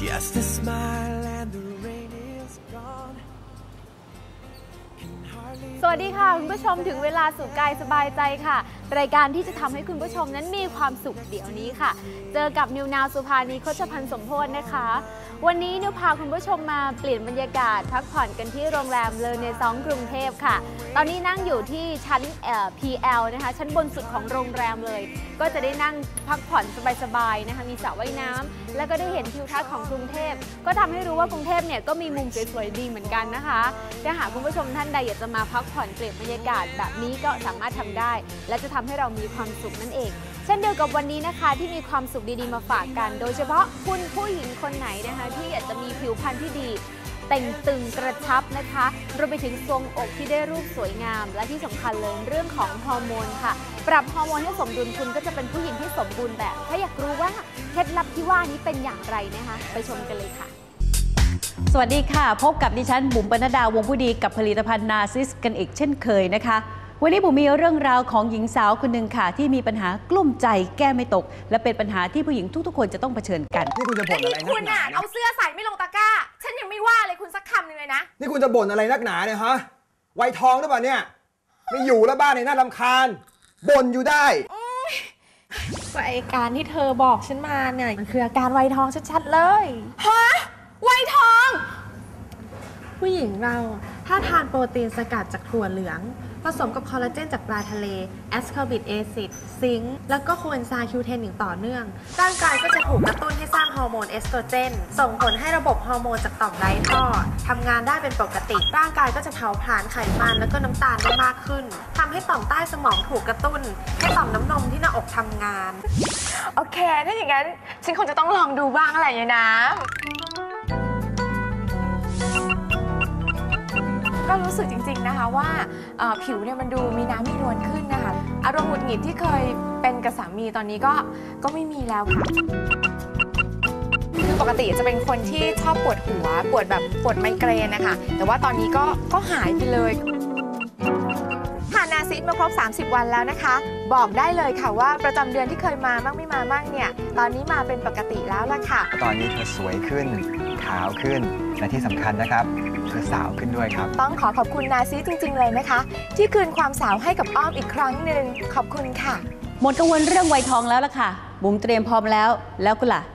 Just a smile and the rain is gone สวัสดีค่ะคุณผู้ชมถึงเวลาสุขกายสบายใจค่ะรายการที่จะทำให้คุณผู้ชมนั้นมีความสุขเดี๋ยวนี้ค่ะเจอกับนิวนาวสุภานีโคชพันธ์สมโพธิ์นะคะวันนี้นิวพาคุณผู้ชมมาเปลี่ยนบรรยากาศพักผ่อนกันที่โรงแรมเลอเนซองกรุงเทพค่ะตอนนี้นั่งอยู่ที่ชั้นPL นะคะชั้นบนสุดของโรงแรมเลยก็จะได้นั่งพักผ่อนสบายๆนะคะมีสระว่ายน้ำแล้วก็ได้เห็นทิวทัศน์ของกรุงเทพก็ทำให้รู้ว่ากรุงเทพเนี่ยก็มีมุมสวยๆดีเหมือนกันนะคะถ้าหากคุณผู้ชมท่านใดอยากจะมาพักผ่อนเปลี่ยนบรรยากาศแบบนี้ก็สามารถทำได้และจะทำให้เรามีความสุขนั่นเองเช่นเดียวกับวันนี้นะคะที่มีความสุขดีๆมาฝากกันโดยเฉพาะคุณผู้หญิงคนไหนนะคะที่อยากจะมีผิวพรรณที่ดีเต่งตึงกระชับนะคะรวมไปถึงทรงอกที่ได้รูปสวยงามและที่สำคัญเลยเรื่องของฮอร์โมนค่ะปรับฮอร์โมนให้สมดุลคุณก็จะเป็นผู้หญิงที่สมบูรณ์แบบถ้าอยากรู้ว่าเคล็ดลับที่ว่านี้เป็นอย่างไรนะคะไปชมกันเลยค่ะสวัสดีค่ะพบกับดิฉันบุ๋มปนัดดาวงผู้ดีกับผลิตภัณฑ์นาซิสกันอีกเช่นเคยนะคะวันนี้ผมมีเรื่องราวของหญิงสาวคนหนึ่งค่ะที่มีปัญหากลุ้มใจแก้ไม่ตกและเป็นปัญหาที่ผู้หญิงทุกๆคนจะต้องเผชิญกันนี่คุณจะบ่นอะไรนักหนาคุณเอาเสื้อใส่ไม่ลงตะกร้าฉันยังไม่ว่าเลยคุณสักคำหนึ่งเลยนะนี่คุณจะบ่นอะไรนักหนาเนี่ยฮะวัยทองหรือเปล่าเนี่ยไม่อยู่แล้วบ้านในน่ารำคาญบ่นอยู่ได้ว่าอาการที่เธอบอกฉันมาเนี่ยมันคืออาการวัยทองชัดๆเลยฮะวัยทองผู้หญิงเราถ้าทานโปรตีนสกัดจากถั่วเหลืองผสมกับคอลลาเจนจากปลาทะเลแอสคอร์บิกแอซิดซิงค์แล้วก็โคเอนไซม์คิวเทนอย่างต่อเนื่องร่างกายก็จะถูกกระตุ้นให้สร้างฮอร์โมนเอสโตรเจนส่งผลให้ระบบฮอร์โมนจากต่อมไร้ท่อทำงานได้เป็นปกติร่างกายก็จะเผาผลาญไขมันแล้วก็น้ำตาลได้มากขึ้นทำให้ต่อมใต้สมองถูกกระตุ้นให้ต่อมน้ำนมที่หน้าอกทำงานโอเคถ้าอย่างนั้นฉันคงจะต้องลองดูบ้างอะไรอย่างนี้นะก็รู้สึกจริงๆนะคะว่าผิวเนี่ยมันดูมีน้ำมีนวลขึ้นนะคะอารมณ์หงุดหงิดที่เคยเป็นกับสามีตอนนี้ก็ไม่มีแล้วค่ะคือปกติจะเป็นคนที่ชอบปวดหัวปวดแบบปวดไมเกรนนะคะแต่ว่าตอนนี้ก็หายไปเลยทานนาซิสมาครบ30 วันแล้วนะคะบอกได้เลยค่ะว่าประจำเดือนที่เคยมามั่งไม่มามั่งเนี่ยตอนนี้มาเป็นปกติแล้วล่ะค่ะตอนนี้เธอสวยขึ้นขาวขึ้นและที่สำคัญนะครับเธอสาวขึ้นด้วยครับต้องขอบคุณนาซิสจริงๆเลยนะคะที่คืนความสาวให้กับอ้อมอีกครั้งหนึ่งขอบคุณค่ะหมดกังวลเรื่องวัยทองแล้วล่ะค่ะบุ๋มเตรียมพร้อมแล้วคุณล่ะ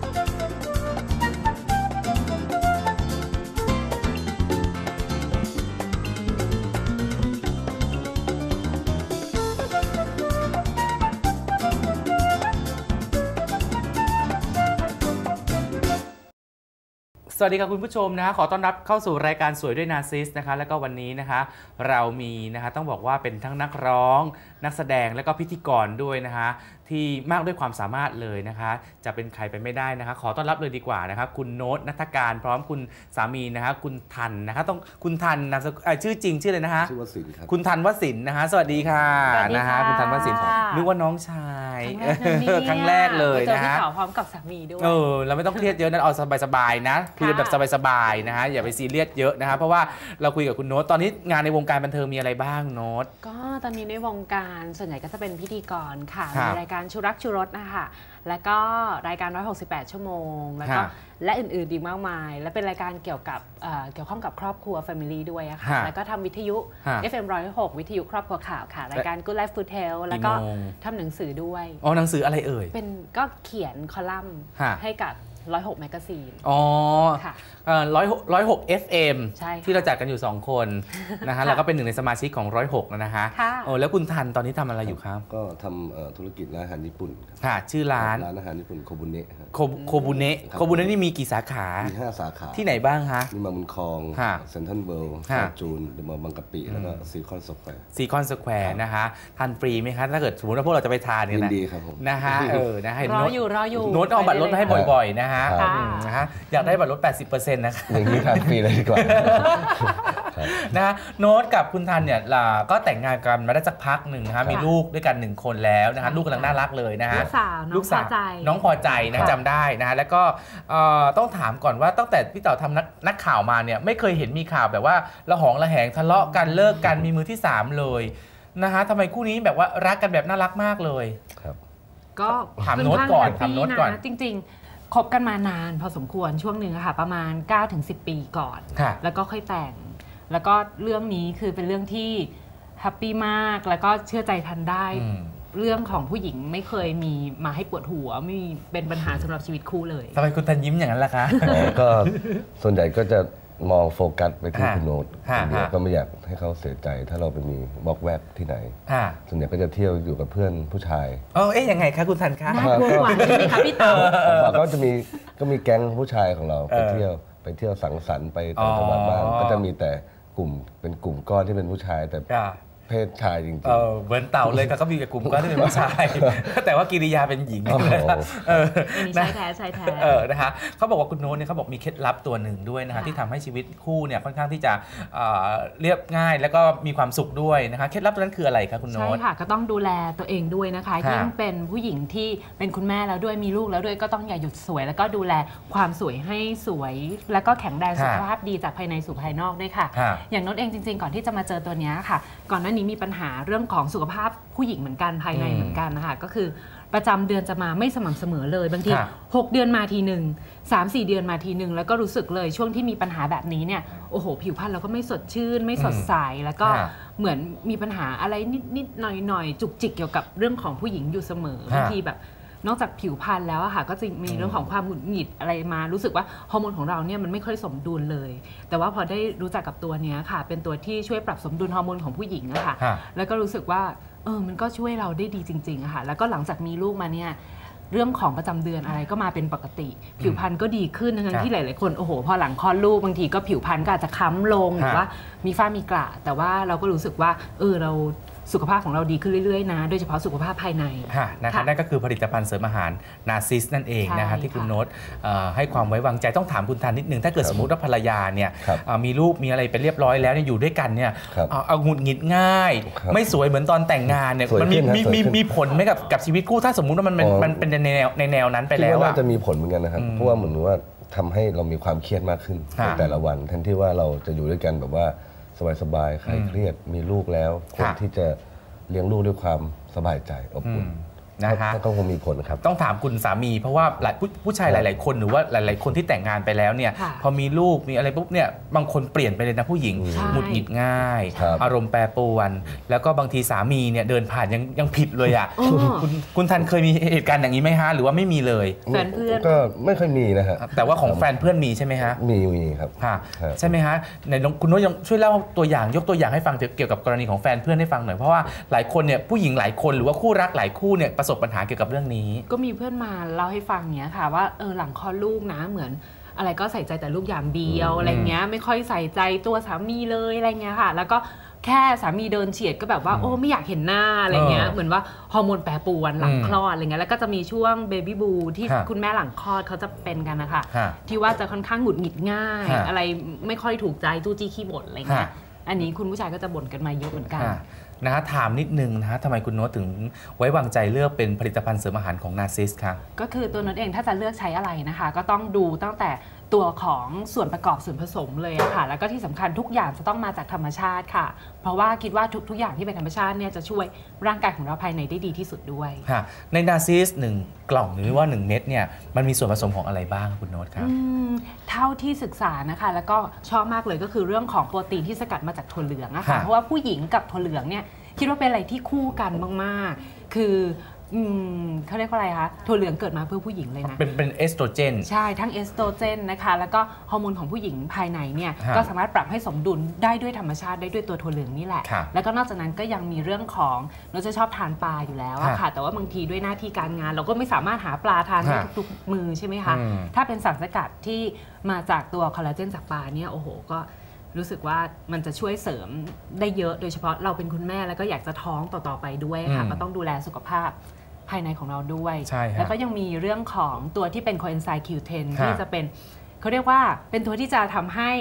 สวัสดีครับคุณผู้ชมนะขอต้อนรับเข้าสู่รายการสวยด้วยนาซิสนะคะแล้วก็วันนี้นะคะเรามีนะคะต้องบอกว่าเป็นทั้งนักร้องนักแสดงและก็พิธีกรด้วยนะคะที่มากด้วยความสามารถเลยนะคะจะเป็นใครไปไม่ได้นะคะขอต้อนรับเลยดีกว่านะคะคุณโน้ต ณัฐการพร้อมคุณสามีนะคะคุณทันนะคะต้องคุณทันนามสกุลชื่อจริงชื่อเลยนะคะชื่อวสินครับคุณทันวสินนะคะสวัสดีค่ะนะคะคุณทันวสินนึกว่าน้องชายครั้งแรกเลยนะฮะพร้อมกับสามีด้วยเราไม่ต้องเครียดเยอะนะเอาสบายๆนะคุยแบบสบายๆนะฮะอย่าไปซีเรียสเยอะนะคะเพราะว่าเราคุยกับคุณโน้ตตอนนี้งานในวงการบันเทิงมีอะไรบ้างโน้ตก็ตอนนี้ในวงการส่วนใหญ่ก็จะเป็นพิธีกรค่ะในรายการชูรักชูรสนะคะแล้วก็รายการ168 ชั่วโมงแล้วก็และอื่นๆอีกมากมายและเป็นรายการเกี่ยวข้องกับครอบครัว Family ด้วยอะค่ะแล้วก็ทำวิทยุ FM 106วิทยุครอบครัวข่าวค่ะรายการ Good Life Food Health แล้วก็ทำหนังสือด้วยหนังสืออะไรเอ่ยเป็นก็เขียนคอลัมน์ให้กับ106แมกกาซีนค่ะ106 FM ที่เราจัดกันอยู่2คนนะคะแล้วก็เป็นหนึ่งในสมาชิกของ106นะฮะแล้วคุณทันตอนนี้ทำอะไรอยู่ครับก็ทำธุรกิจร้านอาหารญี่ปุ่นค่ะชื่อร้านอาหารญี่ปุ่นโคบุเนะโคบุเนะนี่มีกี่สาขามี5 สาขาที่ไหนบ้างคะมีมาบุญคลองเซ็นทรัลเวิลด์จูนเดอะมอลล์บางกะปิแล้วก็ซีคอนสแควร์นะคะทานฟรีไหมคะถ้าเกิดสมมติว่าพวกเราจะไปทานเนี่ยนะดีครับผมนะฮะนะฮะรออยู่โน้ตเอาบัตรลดให้บ่อยๆนะฮะอยากได้บัตรลด 80% นะคะอย่างนี้ทานฟรีเลยดีกว่านะโน้ตกับคุณทันเนี่ยก็แต่งงานกันมาได้สักพักหนึ่งนะคะมีลูกด้วยกัน1 คนแล้วนะคะลูกกำลังน่ารักเลยนะฮะลูกสาวน้องพอใจนะจำได้นะแล้วก็ต้องถามก่อนว่าตั้งแต่พี่เต๋อทำนักข่าวมาเนี่ยไม่เคยเห็นมีข่าวแบบว่าระหองระแหงทะเลาะกันเลิกกันมีมือที่3เลยนะคะทำไมคู่นี้แบบว่ารักกันแบบน่ารักมากเลยครับก็ถามโน้ตก่อนจริงๆคบกันมานานพอสมควรช่วงหนึ่งค่ะประมาณ 9-10 ปีก่อนแล้วก็ค่อยแต่งแล้วก็เรื่องนี้คือเป็นเรื่องที่แฮปปี้มากแล้วก็เชื่อใจทันได้เรื่องของผู้หญิงไม่เคยมีมาให้ปวดหัวไม่มีเป็นปัญหาสำหรับชีวิตคู่เลยทำไมคุณทันยิ้มอย่างนั้นล่ะคะก็ส่วนใหญ่ก็จะมองโฟกัสไปที่คุณโน้ตคนเดียวก็ไม่อยากให้เขาเสียใจถ้าเราไปมีบอกแวกที่ไหนส่วนใหญ่ก็จะเที่ยวอยู่กับเพื่อนผู้ชายยังไงคะคุณทันคะน่ากลัวกว่าใช่ไหมคะพี่เต๋อก็มีแก๊งผู้ชายของเราไปเที่ยวสังสรรค์ไปต่างจังหวัดบ้างก็จะมีแต่เป็นกลุ่มก้อนที่เป็นผู้ชายแต่เพศชายจริงๆเหมือนเต่าเลยก็มีแต่กลุ่มก้อนที่เป็นผู้ชายแต่ว่ากิริยาเป็นหญิงใช่แท้ใช่แท้นะคะเขาบอกว่าคุณโน้ตเนี่ยเขาบอกมีเคล็ดลับตัวหนึ่งด้วยนะคะที่ทำให้ชีวิตคู่เนี่ยค่อนข้างที่จะเรียบง่ายแล้วก็มีความสุขด้วยนะคะเคล็ดลับตัวนั้นคืออะไรคะคุณโน้ตใช่ค่ะก็ต้องดูแลตัวเองด้วยนะคะยิ่งเป็นผู้หญิงที่เป็นคุณแม่แล้วด้วยมีลูกแล้วด้วยก็ต้องอย่าหยุดสวยแล้วก็ดูแลความสวยให้สวยแล้วก็แข็งแรงสุขภาพดีจากภายในสู่ภายนอกด้วยค่ะอย่างโน้ตเองจริงๆก่อนที่จะมาเจอตัวนี้ค่ะก่อนหน้านี้มีปัญหาเรื่องของสุขภาพผู้หญิงเหมือนกันภายในเหมือนกันนะคะก็คือประจำเดือนจะมาไม่สม่ำเสมอเลยบางที6 เดือนมาทีหนึ่ง3-4 เดือนมาทีหนึ่งแล้วก็รู้สึกเลยช่วงที่มีปัญหาแบบนี้เนี่ยโอ้โหผิวพรรณเราก็ไม่สดชื่นไม่สดใสแล้วก็เหมือนมีปัญหาอะไรนิดๆหน่อยๆจุกจิกเกี่ยวกับเรื่องของผู้หญิงอยู่เสมอบางทีแบบนอกจากผิวพรรณแล้วอะค่ะก็จะมีเรื่องของความหงุดหงิดอะไรมารู้สึกว่าฮอร์โมนของเราเนี่ยมันไม่ค่อยสมดุลเลยแต่ว่าพอได้รู้จักกับตัวนี้ค่ะเป็นตัวที่ช่วยปรับสมดุลฮอร์โมนของผู้หญิงอะค่ะแล้วก็รู้สึกว่ามันก็ช่วยเราได้ดีจริงๆอะค่ะแล้วก็หลังจากมีลูกมาเนี่ยเรื่องของประจำเดือนอะไรก็มาเป็นปกติผิวพรรณก็ดีขึ้นทั้งที่หลายๆคนโอ้โหพอหลังคลอดลูกบางทีก็ผิวพรรณก็อาจจะค้ำลงหรือว่ามีฝ้ามีกระแต่ว่าเราก็รู้สึกว่าเราสุขภาพของเราดีขึ้นเรื่อยๆนะโดยเฉพาะสุขภาพภายในนะคะนั่นก็คือผลิตภัณฑ์เสริมอาหารนาซิสนั่นเองนะคะที่คุณโน้ตให้ความไว้วางใจต้องถามคุณทันนิดนึงถ้าเกิดสมมุติว่าภรรยาเนี่ยมีลูกมีอะไรไปเรียบร้อยแล้วอยู่ด้วยกันเนี่ยเอาหงุดหงิดง่ายไม่สวยเหมือนตอนแต่งงานเนี่ยมันมีผลไหมกับชีวิตคู่ถ้าสมมุติว่ามันเป็นในแนวนั้นไปแล้วน่าจะมีผลเหมือนกันนะครับเพราะว่าเหมือนว่าทำให้เรามีความเครียดมากขึ้นในแต่ละวันแทนที่ว่าเราจะอยู่ด้วยกันแบบว่าสบายๆคลายเครียดมีลูกแล้วคนที่จะเลี้ยงลูกด้วยความสบายใจอบอุ่นนะคะก็คงมีผลครับต้องถามคุณสามีเพราะว่าผู้ชายหลายๆคนหรือว่าหลายๆคนที่แต่งงานไปแล้วเนี่ยพอมีลูกมีอะไรปุ๊บเนี่ยบางคนเปลี่ยนไปเลยนะผู้หญิงหงุดหงิดง่ายอารมณ์แปรปรวนแล้วก็บางทีสามีเนี่ยเดินผ่านยังผิดเลยอ่ะคุณทันเคยมีเหตุการณ์อย่างนี้ไหมฮะหรือว่าไม่มีเลยแฟนเพื่อนก็ไม่ค่อยมีนะฮะแต่ว่าของแฟนเพื่อนมีใช่ไหมฮะมีครับใช่ไหมฮะในคุณโน้ตยังช่วยเล่าตัวอย่างยกตัวอย่างให้ฟังเกี่ยวกับกรณีของแฟนเพื่อนให้ฟังหน่อยเพราะว่าหลายคนเนี่ยผู้หญิงหลายคนหรือว่าคู่รักหลายคู่เนี่ยประสบปัญหาเกี่ยวกับเรื่องนี้ก็มีเพื่อนมาเล่าให้ฟังเนี้ยค่ะว่าหลังคลอดลูกนะเหมือนอะไรก็ใส่ใจแต่ลูกอย่างเดียวอะไรเงี้ยไม่ค่อยใส่ใจตัวสามีเลยอะไรเงี้ยค่ะแล้วก็แค่สามีเดินเฉียดก็แบบว่าไม่อยากเห็นหน้าอะไรเงี้ยเหมือนว่าฮอร์โมนแปรปรวนหลังคลอดอะไรเงี้ยแล้วก็จะมีช่วงเบบี้บูที่คุณแม่หลังคลอดเขาจะเป็นกันนะคะที่ว่าจะค่อนข้างหงุดหงิดง่ายอะไรไม่ค่อยถูกใจจู้จี้ขี้บ่นอะไรเงี้ยอันนี้คุณผู้ชายก็จะบ่นกันมาเยอะเหมือนกันนะฮะถามนิดนึงนะฮะทำไมคุณโน้ตถึงไว้วางใจเลือกเป็นผลิตภัณฑ์เสริมอาหารของนาซิสคะก็คือตัวโน้ตเองถ้าจะเลือกใช้อะไรนะคะก็ต้องดูตั้งแต่ตัวของส่วนประกอบส่วนผสมเลยค่ะแล้วก็ที่สำคัญทุกอย่างจะต้องมาจากธรรมชาติค่ะเพราะว่าคิดว่าทุกอย่างที่เป็นธรรมชาติเนี่ยจะช่วยร่างกายของเราภายในได้ดีที่สุดด้วยในนาซิส1 กล่องหรือว่า1 เม็ดเนี่ยมันมีส่วนผสมของอะไรบ้างคุณโน้ตครับเท่าที่ศึกษานะคะแล้วก็ชอบมากเลยก็คือเรื่องของโปรตีนที่สกัดมาจากถั่วเหลืองนะคะเพราะว่าผู้หญิงกับถั่วเหลืองเนี่ยคิดว่าเป็นอะไรที่คู่กันมากๆคือเขาเรียกว่าอะไรคะถั่วเหลืองเกิดมาเพื่อผู้หญิงเลยนะเป็นเอสโตรเจนใช่ทั้งเอสโตรเจนนะคะแล้วก็ฮอร์โมนของผู้หญิงภายในเนี่ยก็สามารถปรับให้สมดุลได้ด้วยธรรมชาติได้ด้วยตัวถั่วเหลืองนี่แหละแล้วก็นอกจากนั้นก็ยังมีเรื่องของเราจะชอบทานปลาอยู่แล้วค่ะแต่ว่าบางทีด้วยหน้าที่การงานเราก็ไม่สามารถหาปลาทานได้ทุกมือใช่ไหมคะถ้าเป็นสารสกัดที่มาจากตัวคอลลาเจนจากปลาเนี่ยโอ้โหก็รู้สึกว่ามันจะช่วยเสริมได้เยอะโดยเฉพาะเราเป็นคุณแม่แล้วก็อยากจะท้องต่อไปด้วยค่ะก็ต้องดูแลสุขภาพภายในของเราด้วยแล้วก็ยังมีเรื่องของตัวที่เป็นโคเอนไซม์ Q10 ที่จะเป็นเขาเรียกว่าเป็นตัวที่จะทำให้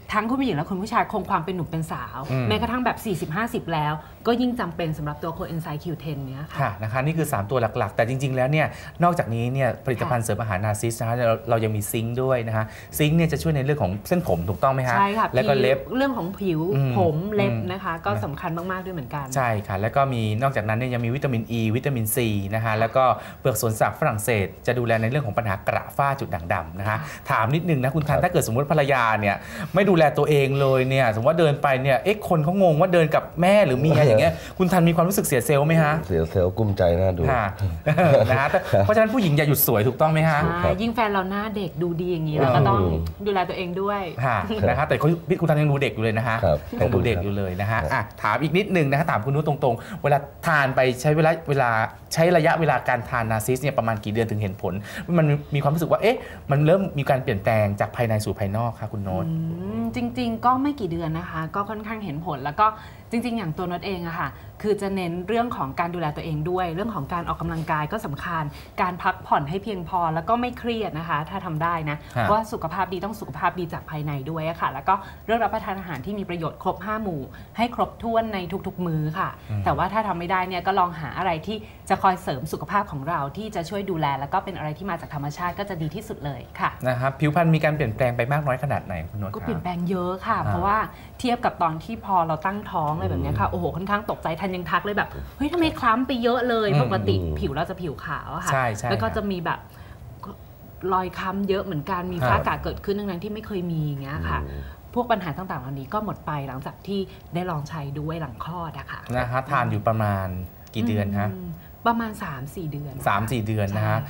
ทั้งคุณผู้หญิงและคุณผู้ชายคงความเป็นหนุ่มเป็นสาวแม้กระทั่งแบบ40-50แล้วก็ยิ่งจำเป็นสำหรับตัวโคเอนไซม์ Q10 เนี้ยค่ะนะคะนี่คือ3ตัวหลักๆแต่จริงๆแล้วเนี่ยนอกจากนี้เนี่ยผลิตภัณฑ์เสริมอาหารนาซิสนะคะเรายังมีซิงค์ด้วยนะคะซิงค์เนี่ยจะช่วยในเรื่องของเส้นผมถูกต้องไหมคะใช่ค่ะแล้วก็เล็บเรื่องของผิวผมเล็บนะคะก็สำคัญมากๆด้วยเหมือนกันใช่ค่ะแล้วก็มีนอกจากนั้นเนี่ยยังมีวิตามิน E วิตามิน C นะคะแล้วก็เปลือกสนสักฝรั่งเศสจะดูแลในเรื่องของปัญหากระฝ้าจุดด่างดำนะคะถามนิดนึงนะคุณทันถ้าเกิดสมมติภรรยาเนี่ยไม่ดูแลตัวเองเลยเนี่ยสมมติว่าเดินไปเนี่ยคนเขางงว่าเดินกับแม่หรือเมียอย่างเงี้ยคุณทันมีความรู้สึกเสียเซลล์ไหมฮะเสียเซลล์กุ้มใจน่าดูนะฮะเพราะฉะนั้นผู้หญิงอย่าหยุดสวยถูกต้องไหมฮะยิ่งแฟนเราหน้าเด็กดูดีอย่างนี้เราก็ต้องดูแลตัวเองด้วยนะคะแต่คุณทันยังดูเด็กอยู่เลยนะฮะยังดูเด็กอยู่เลยนะฮะถามอีกนิดนึงนะฮะถามคุณนุชตรงๆเวลาทานไปใช้ระยะเวลาการทานนาซิสเนี่ยประมาณกี่เดือนถึงเห็นผลมันมีความรู้สึกว่ามันเริ่มมีการเปลี่ยนแปลงจากภายในสู่ภายนอกค่ะคุณโน้ตจริงๆก็ไม่กี่เดือนนะคะก็ค่อนข้างเห็นผลแล้วก็จริงๆอย่างตัวโน้ตเองอะค่ะคือจะเน้นเรื่องของการดูแลตัวเองด้วยเรื่องของการออกกำลังกายก็สำคัญการพักผ่อนให้เพียงพอแล้วก็ไม่เครียดนะคะถ้าทำได้นะเพราะว่าสุขภาพดีต้องสุขภาพดีจากภายในด้วยอะค่ะแล้วก็เรื่องรับประทานอาหารที่มีประโยชน์ครบ5 หมู่ให้ครบถ้วนในทุกๆมื้อค่ะแต่ว่าถ้าทำไม่ได้เนี่ยก็ลองหาอะไรที่จะคอยเสริมสุขภาพของเราที่จะช่วยดูแลแล้วก็เป็นอะไรที่มาจากธรรมชาติก็จะดีที่สุดเลยค่ะนะครับผิวพรรณมีการเปลี่ยนแปลงไปมากน้อยขนาดไหนคุณโน้ตก็เปลี่ยนแปลงเยอะค่ะเพราะว่าเทียบกับตอนที่พอเราตั้งท้องอะไรแบบนี้ค่ะโอ้โหค่อนข้างตกใจทันยังทักเลยแบบเฮ้ยทำไมคล้ำไปเยอะเลยปกติผิวเราจะผิวขาวค่ะแล้วก็จะมีแบบรอยค้ำเยอะเหมือนกันมีฝ้ากระเกิดขึ้นทั้งนั้นที่ไม่เคยมีอย่างเงี้ยค่ะพวกปัญหาต่างๆเหล่านี้ก็หมดไปหลังจากที่ได้ลองใช้ด้วยหลังคลอดอะค่ะนะคะทานอยู่ประมาณกี่เดือนฮะประมาณ 3-4 เดือน 3-4 เดือนนะฮะ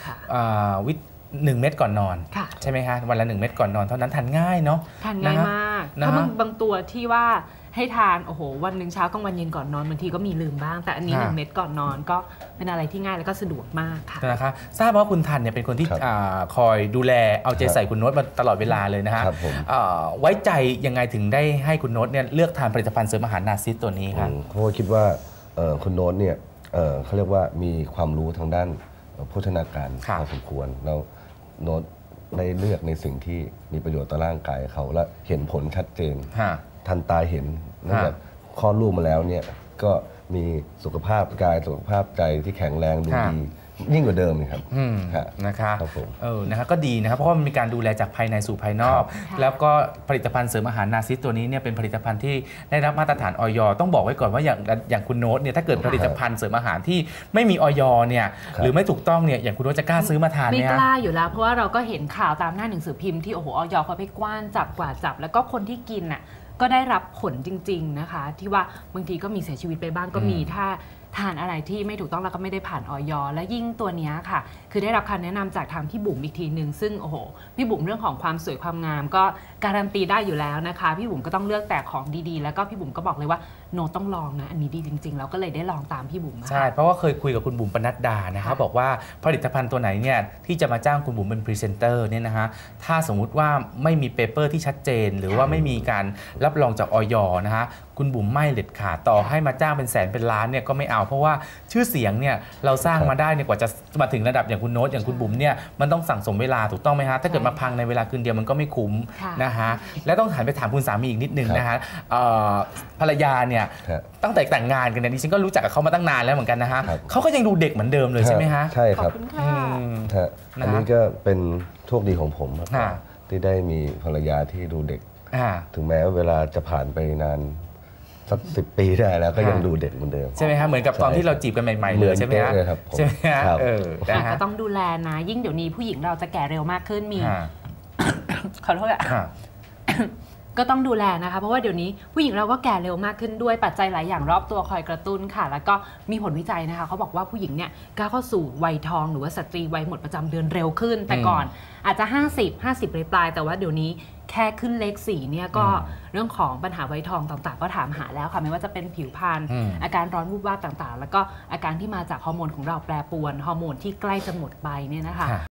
1 เม็ดก่อนนอนใช่ไหมคะวันละ1 เม็ดก่อนนอนเท่านั้นทานง่ายเนาะทานง่ายมากเพราะบางตัวที่ว่าให้ทานโอ้โหวันหนึ่งเช้ากลางวันเย็นก่อนนอนบางทีก็มีลืมบ้างแต่อันนี้1 เม็ดก่อนนอนก็เป็นอะไรที่ง่ายแล้วก็สะดวกมากค่ะนะคะทราบว่าคุณทันเนี่ยเป็นคนที่คอยดูแลเอาใจใส่คุณโน้ตมาตลอดเวลาเลยนะฮะไว้ใจยังไงถึงได้ให้คุณโน้ตเนี่ยเลือกทานผลิตภัณฑ์เสริมอาหารนาซิสตัวนี้ครับเพราะว่าคิดว่าคุณโน้ตเนี่ยเขาเรียกว่ามีความรู้ทางด้านโภชนาการพอสมควรแล้วโน้ตได้เลือกในสิ่งที่มีประโยชน์ต่อร่างกายเขาและเห็นผลชัดเจนทันตาเห็นตั้งแต่คลอดลูกมาแล้วเนี่ยก็มีสุขภาพกายสุขภาพใจที่แข็งแรงดูดียิ่งกว่าเดิมเลยครับนะคะนะคะก็ดีนะครับเพราะว่ามันมีการดูแลจากภายในสู่ภายนอกแล้วก็ผลิตภัณฑ์เสริมอาหารนาซิสตัวนี้เนี่ยเป็นผลิตภัณฑ์ที่ได้รับมาตรฐานอย.ต้องบอกไว้ก่อนว่าอย่างคุณโน้ตเนี่ยถ้าเกิดผลิตภัณฑ์เสริมอาหารที่ไม่มีอย.เนี่ยหรือไม่ถูกต้องเนี่ยอย่างคุณโน้ตจะกล้าซื้อมาทานไหมไม่กล้าอยู่แล้วเพราะว่าเราก็เห็นข่าวตามหน้าหนังสือพิมพ์ที่โอ้โหอย.เขาไปกว้านจับกว่าจับแล้วก็คนที่กินน่ะก็ได้รับผลจริงๆนะคะที่ว่าบางทีก็มีเสียชีวิตไปบ้างก็มีถ้าทานอะไรที่ไม่ถูกต้องแล้วก็ไม่ได้ผ่านอย.และยิ่งตัวนี้ค่ะคือได้รับคำแนะนำจากทางพี่บุ๋มอีกทีหนึ่งซึ่งโอ้โหพี่บุ๋มเรื่องของความสวยความงามก็การันตีได้อยู่แล้วนะคะพี่บุ๋มก็ต้องเลือกแต่ของดีๆแล้วก็พี่บุ๋มก็บอกเลยว่าโนต้องลองนะอันนี้ดีจริงๆแล้วก็เลยได้ลองตามพี่บุ๋มใช่เพราะว่าเคยคุยกับคุณบุ๋มปนัดดานะคะบอกว่าผลิตภัณฑ์ตัวไหนเนี่ยที่จะมาจ้างคุณบุ๋มเป็นพรีเซนเตอร์เนี่ยนะคะถ้าสมมุติว่าไม่มีเปเปอร์ที่ชัดเจนหรือว่าไม่มีการรับรองจากอย.นะคะคุณบุ๋มไม่เด็ดขาดต่อให้มาจ้างเป็นแสนเป็นล้านเนี่ยก็ไม่เอาเพราะว่าชื่อเสียงเนี่ยเราสร้างมาได้เนี่ยกว่าจะมาถึงระดับอย่างคุณโน้ตอย่างคุณบุ๋มเนี่ยมันต้องสั่งสมเวลาถูกต้องไหมฮะถ้าเกิดมาพังในเวลาคืนเดียวมันก็ไม่คุ้มนะฮะและต้องหันไปถามคุณสามีอีกนิดนึงนะฮะภรรยาเนี่ยตั้งแต่แต่งงานกันเนี่ยดิฉันก็รู้จักกับเขามาตั้งนานแล้วเหมือนกันนะฮะเขาก็ยังดูเด็กเหมือนเดิมเลยใช่ไหมฮะใช่ครับอันนี้ก็เป็นโชคดีของผมครับที่ได้มีภรรยาที่ดูเด็กถึงแม้เวลาจะผ่านไปนานสัก10 ปีได้แล้วก็ยังดูเด็กเหมือนเดิมใช่ไหมฮะเหมือนกับตอนที่เราจีบกันใหม่ๆเลยใช่ไหมฮะใช่ไหมฮะก็ต้องดูแลนะยิ่งเดี๋ยวนี้ผู้หญิงเราจะแก่เร็วมากขึ้นมีขอโทษอะก็ต้องดูแลนะคะเพราะว่าเดี๋ยวนี้ผู้หญิงเราก็แก่เร็วมากขึ้นด้วยปัจจัยหลายอย่างรอบตัวคอยกระตุ้นค่ะแล้วก็มีผลวิจัยนะคะเขาบอกว่าผู้หญิงเนี่ยก้าวเข้าสู่วัยทองหรือว่าสตรีวัยหมดประจำเดือนเร็วขึ้นแต่ก่อนอาจจะ50ปลายแต่ว่าเดี๋ยวนี้แค่ขึ้นเลข4เนี่ยก็เรื่องของปัญหาวัยทองต่างๆก็ถามหาแล้วค่ะไม่ว่าจะเป็นผิวพรรณอาการร้อนวูบวาบต่างๆแล้วก็อาการที่มาจากฮอร์โมนของเราแปรปรวนฮอร์โมนที่ใกล้จะหมดไปเนี่ยนะคะ